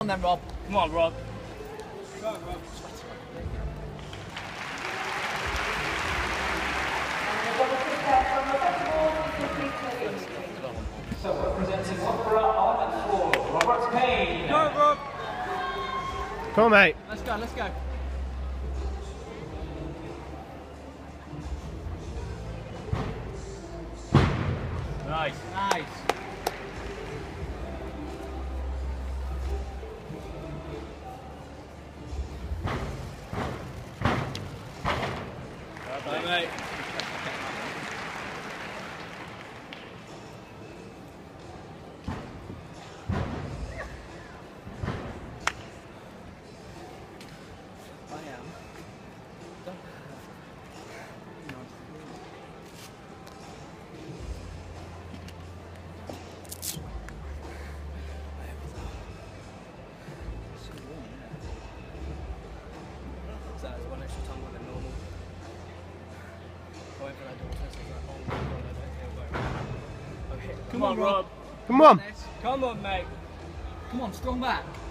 then, Rob. Come on, Rob. Go on, Rob. So representing Opera on 4, Robert Payne. Go on, Rob. Come on, mate. Let's go, let's go. Nice. Nice. Bye, mate. So that was one extra time more than normal. Going for that double twist, I was like, oh my god, I don't feel very well. Okay, Come on, Rob. Come on. Come on, mate. Come on, strong back.